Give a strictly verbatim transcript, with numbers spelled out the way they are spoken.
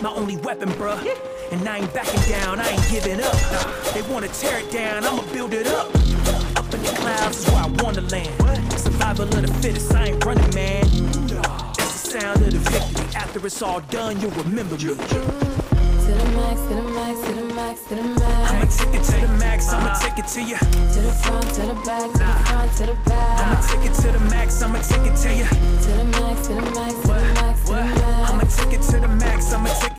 my only weapon, bruh. And I ain't backing down, I ain't giving up. They wanna tear it down, I'ma build it up. Up in the clouds is where I wanna land. Survival of the fittest, I ain't running, man. That's the sound of the victory. After it's all done, you'll remember me. To the max, to the max, to the max, to the max. I'ma take it to the max, I'ma take it to you. To the front, to the back, to the front, to the back. I'ma take it to the max, I'ma take it to you. To the max, to the max, to the max, to the max. I'ma take it to the max, I'ma take